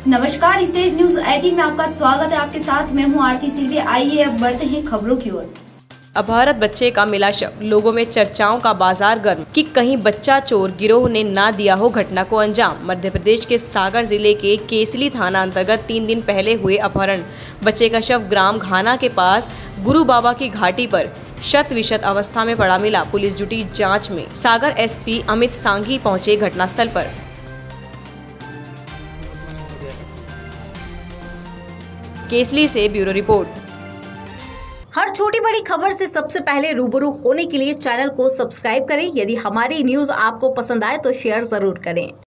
नमस्कार, state news 18 में आपका स्वागत है। आपके साथ मैं हूं आरती सिल्वी। आइए अब बढ़ते हैं खबरों की ओर। अपहृत बच्चे का मिला शव, लोगों में चर्चाओं का बाजार गर्म कि कहीं बच्चा चोर गिरोह ने ना दिया हो घटना को अंजाम। मध्य प्रदेश के सागर जिले के केसली थाना अंतर्गत 3 दिन पहले हुए अपहरण बच्चे का शव ग्राम घाना के पास गुरु बाबा की घाटी पर शत विशत अवस्था में पड़ा मिला। पुलिस जुटी जांच में। सागर एसपी अमित सांघी पहुंचे घटनास्थल पर। केसली से ब्यूरो रिपोर्ट। हर छोटी बड़ी खबर से सबसे पहले रूबरू होने के लिए चैनल को सब्सक्राइब करें। यदि हमारी न्यूज आपको पसंद आए तो शेयर जरूर करें।